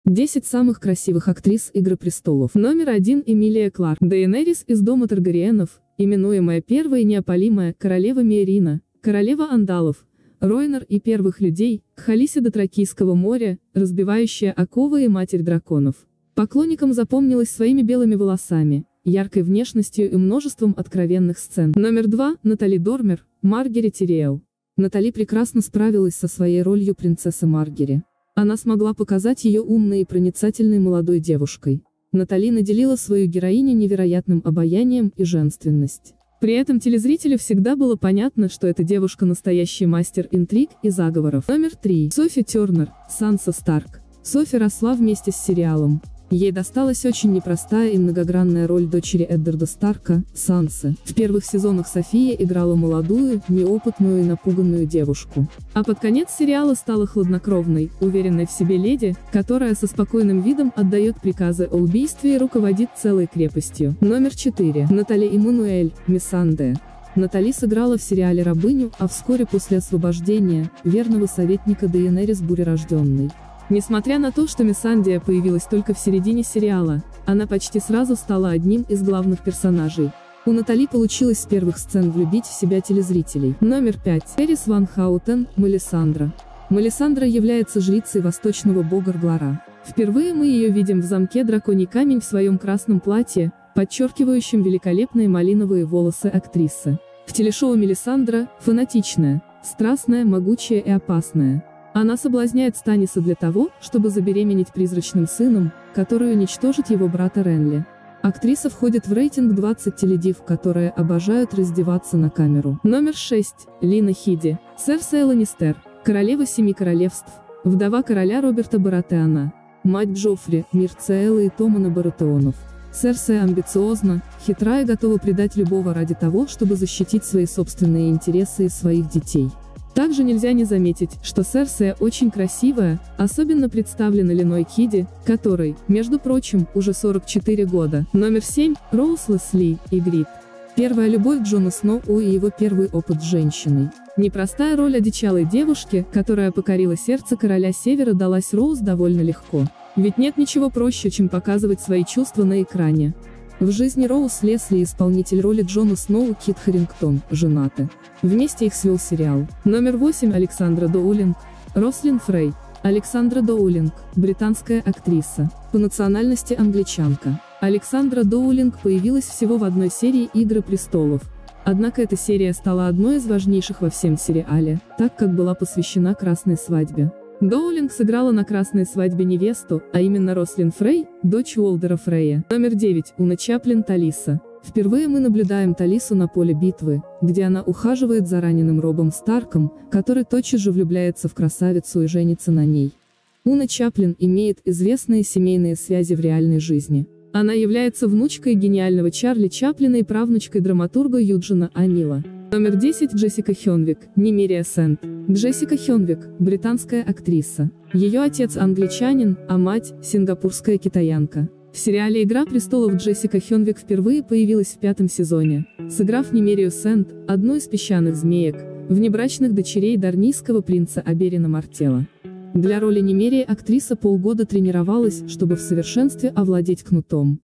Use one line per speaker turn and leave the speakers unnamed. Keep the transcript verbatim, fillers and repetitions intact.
десять самых красивых актрис «Игры престолов». Номер один. Эмилия Кларк. Дейенерис из дома Таргариенов, именуемая первой неопалимая королева Миэрина, королева Андалов, Ройнер и первых людей, Халиси до Тракийского моря, разбивающая оковы и матерь драконов. Поклонникам запомнилась своими белыми волосами, яркой внешностью и множеством откровенных сцен. Номер два. Натали Дормер, Маргери Тириэл. Натали прекрасно справилась со своей ролью принцессы Маргери. Она смогла показать ее умной и проницательной молодой девушкой. Натали наделила свою героиню невероятным обаянием и женственность. При этом телезрителю всегда было понятно, что эта девушка настоящий мастер интриг и заговоров. Номер три. Софи Тернер, Санса Старк. Софи росла вместе с сериалом. Ей досталась очень непростая и многогранная роль дочери Эддарда Старка, Сансы. В первых сезонах София играла молодую, неопытную и напуганную девушку. А под конец сериала стала хладнокровной, уверенной в себе леди, которая со спокойным видом отдает приказы о убийстве и руководит целой крепостью. Номер четыре. Натали Эммануэль, Миссандия. Натали сыграла в сериале рабыню, а вскоре после освобождения, верного советника Дейенерис Бурерожденной. Несмотря на то, что Миссандия появилась только в середине сериала, она почти сразу стала одним из главных персонажей. У Натали получилось с первых сцен влюбить в себя телезрителей. Номер пять. Эрис Ван Хаутен, Мелисандра. Мелисандра является жрицей восточного бога Рглара. Впервые мы ее видим в замке Драконий камень в своем красном платье, подчеркивающем великолепные малиновые волосы актрисы. В телешоу Мелисандра – фанатичная, страстная, могучая и опасная. Она соблазняет Станниса для того, чтобы забеременеть призрачным сыном, который уничтожит его брата Ренли. Актриса входит в рейтинг двадцать теледив, которые обожают раздеваться на камеру. Номер шесть. Лина Хиди. Серсея Ланнистер, королева Семи Королевств, вдова короля Роберта Баратеона, мать Джоффри, Мирцеэлы и Томана Баратеонов. Серсея амбициозна, хитра и готова предать любого ради того, чтобы защитить свои собственные интересы и своих детей. Также нельзя не заметить, что Серсея очень красивая, особенно представлена Линой Хиди, которой, между прочим, уже сорок четыре года. Номер семь. Роуз Лесли, Игрит. Первая любовь Джона Сноу и его первый опыт с женщиной. Непростая роль одичалой девушки, которая покорила сердце короля Севера, далась Роуз довольно легко. Ведь нет ничего проще, чем показывать свои чувства на экране. В жизни Роуз Лесли и исполнитель роли Джона Сноу Кит Харингтон женаты. Вместе их свел сериал. Номер восемь. Александра Доулинг, Рослин Фрей. Александра Доулинг – британская актриса, по национальности англичанка. Александра Доулинг появилась всего в одной серии «Игры престолов». Однако эта серия стала одной из важнейших во всем сериале, так как была посвящена Красной свадьбе. Доулинг сыграла на Красной свадьбе невесту, а именно Рослин Фрей, дочь Уолдера Фрея. Номер девять. Уна Чаплин, Талиса. Впервые мы наблюдаем Талису на поле битвы, где она ухаживает за раненым Робом Старком, который тотчас же влюбляется в красавицу и женится на ней. Уна Чаплин имеет известные семейные связи в реальной жизни. Она является внучкой гениального Чарли Чаплина и правнучкой драматурга Юджина Анила. Номер десять. Джессика Хёнвик, Немерия Сент. Джессика Хёнвик – британская актриса. Ее отец англичанин, а мать – сингапурская китаянка. В сериале «Игра престолов» Джессика Хёнвик впервые появилась в пятом сезоне, сыграв Немерию Сент, одну из песчаных змеек, внебрачных дочерей дарнийского принца Аберина Мартела. Для роли Немерии актриса полгода тренировалась, чтобы в совершенстве овладеть кнутом.